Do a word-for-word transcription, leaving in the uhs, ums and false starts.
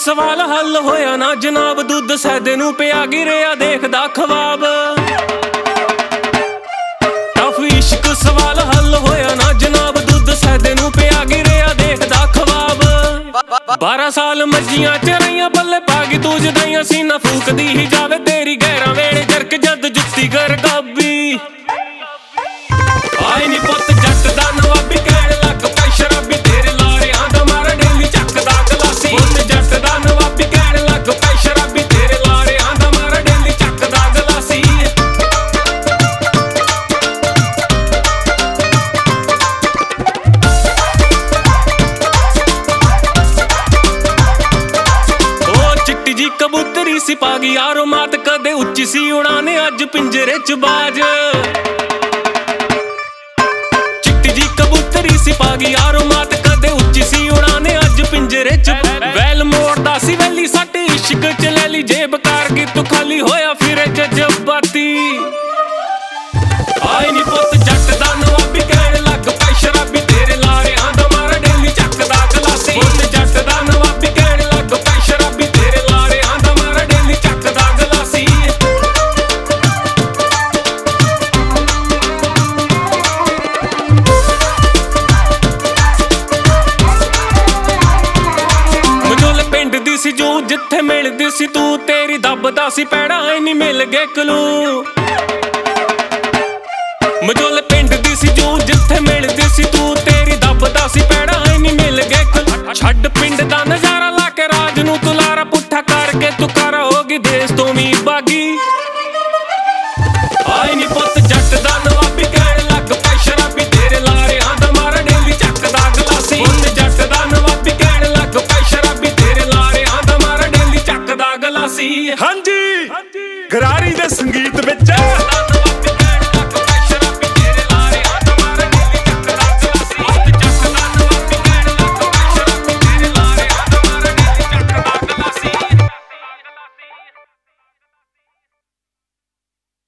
सवाल हल होया ना जनाब, दुध सैदे नूं पिया गिरिया देखदा ख्वाब। टफ इश्क सवाल हल होया ना जनाब, दुध सैदे नूं पिया गिरिया देखदा ख्वाब। बारह साल मज्जियां च रहियां पल्ले पागी तू जदाइयां, सीना फूकदी ही जावे तेरी गैरां वेले जरक जद जुत्ती गरगाबी। आए नी पुत जट दा नवाबी कहण लग पई शराबी, तेरे लारियां दा मारा डेली चकदा गलासी। पुत जट दा नवाबी कहण लग पई शराबी, तेरे लारियां दा मारा डेली चकदा गलासी। ओ चिट्टी जी कबूतरी सी पागी यारो मात, कदे उच्ची सी उड़ाने अज पिंजरे च बाज। कबूतरी सी पागी यारो मात, कदे उच्ची सी उड़ाने अज पिंजरे च। वैल मोड़दा सी वैली सट इश्क च लैली, जेब कारगी तू खाली होया फिरे जज्बाती। आए नी पुत जट दा नवाबी कहण लग पई शराबी, तेरे लारियां दा मारा डेली चकदा गलासी। पुत जट दा नवाबी कहण लग पई शराबी, तेरे लारियां दा मारा डेली चकदा गलासी। सी जो जिथे मिलदी सी तू, तेरी दबदा सी पैड़ा नहीं मिल गए कलू। मजोले पिंड दी सी जो जिथे मिलदी सी तू, तेरी दबदा सी पैड़ा नहीं मिल गए कलू। छड्ड पिंड दा नजारा लाके राज नू तू लारा पुट्ठा करके तू कर होगी देश तो भी बागी। आए नी पुत जट दा नवाबी कहण लग पई शराबी, तेरे लारियां दा मारा डेली चकदा गलासी। पुत जट दा नवाबी कहण लग पई शराबी, तेरे लारियां दा मारा डेली चकदा गलासी। हाँ जी, गरारी दे संगीत विच